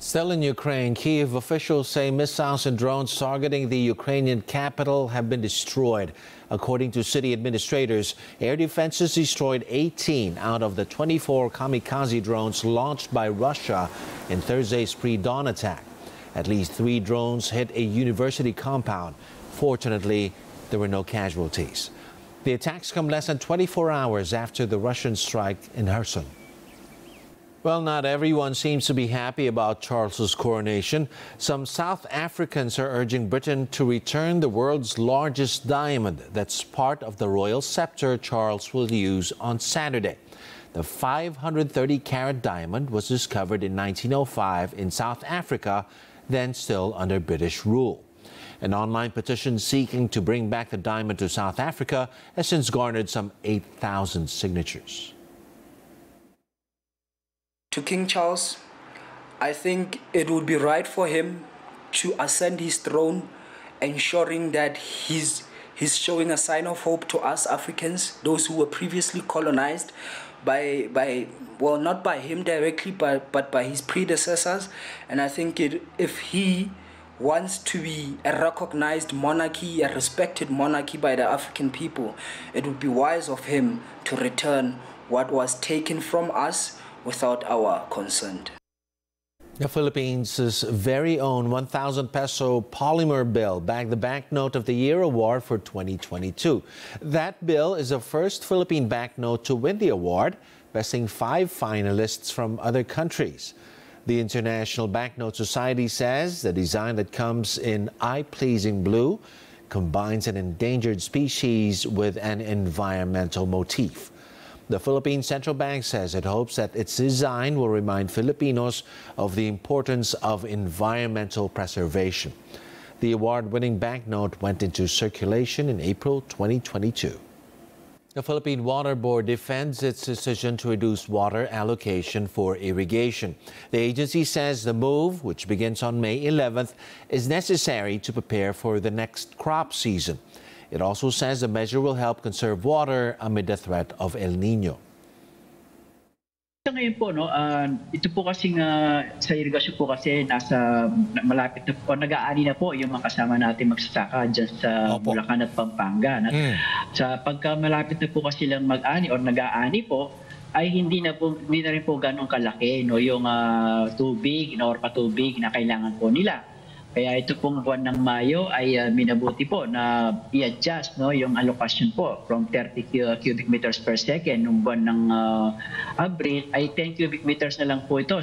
Still in Ukraine, Kyiv officials say missiles and drones targeting the Ukrainian capital have been destroyed. According to city administrators, air defenses destroyed 18 out of the 24 kamikaze drones launched by Russia in Thursday's pre-dawn attack. At least 3 drones hit a university compound. Fortunately, there were no casualties. The attacks come less than 24 hours after the Russian strike in Kherson. Well, not everyone seems to be happy about Charles's coronation. Some South Africans are urging Britain to return the world's largest diamond that's part of the royal scepter Charles will use on Saturday. The 530-carat diamond was discovered in 1905 in South Africa, then still under British rule. An online petition seeking to bring back the diamond to South Africa has since garnered some 8,000 signatures. To King Charles, I think it would be right for him to ascend his throne, ensuring that he's showing a sign of hope to us Africans, those who were previously colonized well, not by him directly, but by his predecessors. And I think if he wants to be a recognized monarchy, a respected monarchy by the African people, it would be wise of him to return what was taken from us without our consent. The Philippines' very own 1,000 peso polymer bill bagged the Banknote of the Year award for 2022. That bill is the first Philippine banknote to win the award, besting 5 finalists from other countries. The International Banknote Society says the design that comes in eye-pleasing blue combines an endangered species with an environmental motif. The Philippine Central Bank says it hopes that its design will remind Filipinos of the importance of environmental preservation. The award-winning banknote went into circulation in April 2022. The Philippine Water Board defends its decision to reduce water allocation for irrigation. The agency says the move, which begins on May 11th, is necessary to prepare for the next crop season. It also says the measure will help conserve water amid the threat of El Nino. Ngayon po, ito po kasing sa irigasyon po kasi nasa malapit na po, nag-aani na po yung mga kasama natin magsasaka dyan sa Bulacan at Pampanga. Sa pagka malapit na po kasi lang mag-ani o nag-aani po, ay hindi na rin po ganun kalaki yung tubig or patubig na kailangan po nila. Kaya ito pong buwan ng Mayo ay minabuti po na i-adjust yung allocation po from 30 cubic meters per second. Nung buwan ng Abril ay 10 cubic meters na lang po ito.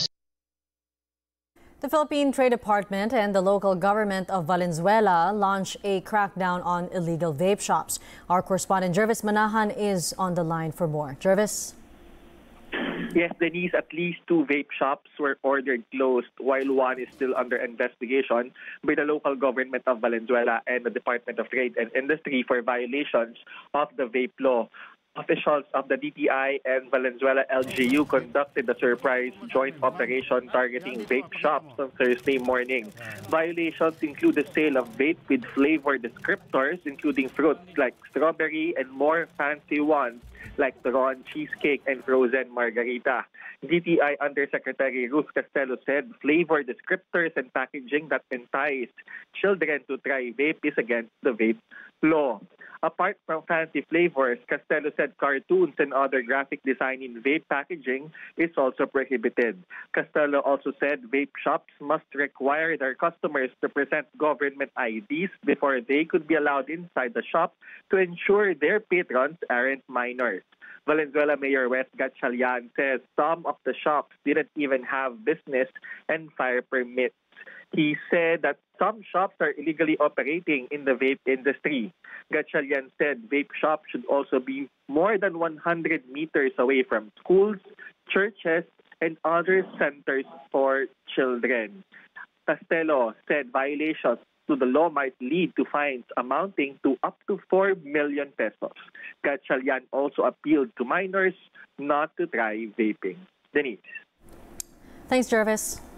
The Philippine Trade Department and the local government of Valenzuela launched a crackdown on illegal vape shops. Our correspondent Jervis Manahan is on the line for more. Jervis? Yes, Denise, at least 2 vape shops were ordered closed while one is still under investigation by the local government of Valenzuela and the Department of Trade and Industry for violations of the vape law. Officials of the DTI and Valenzuela LGU conducted a surprise joint operation targeting vape shops on Thursday morning. Violations include the sale of vape with flavor descriptors, including fruits like strawberry and more fancy ones like Turon, cheesecake, and frozen margarita. DTI Undersecretary Ruth Castello said flavor descriptors and packaging that entice children to try vape is against the vape law. Apart from fancy flavors, Castello said cartoons and other graphic design in vape packaging is also prohibited. Castello also said vape shops must require their customers to present government IDs before they could be allowed inside the shop to ensure their patrons aren't minors. Valenzuela Mayor Wes Gatchalian says some of the shops didn't even have business and fire permits. He said that some shops are illegally operating in the vape industry. Gatchalian said vape shops should also be more than 100 meters away from schools, churches, and other centers for children. Castello said violations to the law might lead to fines amounting to up to 4 million pesos. Gatchalian also appealed to minors not to try vaping. Denise. Thanks, Jervis.